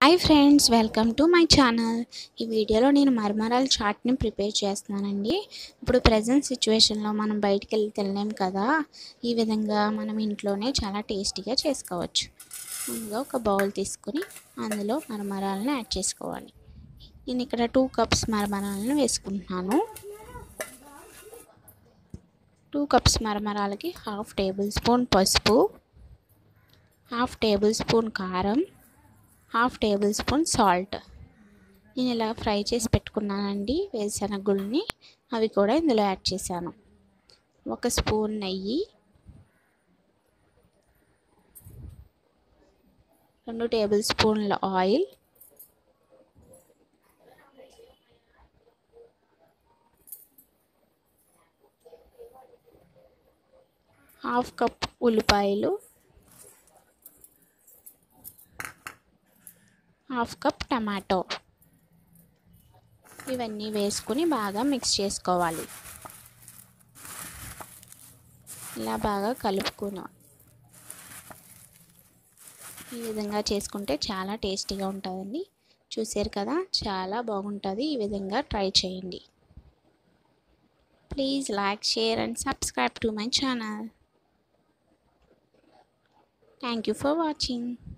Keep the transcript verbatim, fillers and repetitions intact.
Hi friends, welcome to my channel. ఈ వీడియోలో నేను మరమరాల చాట్ని ప్రిపేర్ చేస్తున్నానండి. ఇప్పుడు ప్రజెంట్ సిచ్యువేషన్లో మనం బయటికి వెళ్ళి తినలేం కదా, ఈ విధంగా మనం ఇంట్లోనే చాలా టేస్టీగా చేసుకోవచ్చు. ముందుగా ఒక బౌల్ తీసుకుని అందులో మరమరాలను యాడ్ చేసుకోవాలి. నేను ఇక్కడ టూ కప్స్ మరమరాలను వేసుకుంటున్నాను. టూ కప్స్ మరమరాలకి హాఫ్ టేబుల్ స్పూన్ పసుపు, హాఫ్ టేబుల్ స్పూన్ కారం, హాఫ్ టేబుల్ స్పూన్ సాల్ట్. నేను ఇలా ఫ్రై చేసి పెట్టుకున్నానండి వేరుశనగుళ్ళని, అవి కూడా ఇందులో యాడ్ చేశాను. ఒక స్పూన్ నెయ్యి, రెండు టేబుల్ స్పూన్ల ఆయిల్, హాఫ్ కప్ ఉల్లిపాయలు, హాఫ్ కప్ టమాటో. ఇవన్నీ వేసుకుని బాగా మిక్స్ చేసుకోవాలి. ఇలా బాగా కలుపుకున్నాం. ఈ విధంగా చేసుకుంటే చాలా టేస్టీగా ఉంటుందండి. చూసారు కదా, చాలా బాగుంటుంది. ఈ విధంగా ట్రై చేయండి. Please like, share and subscribe to my channel. Thank you for watching.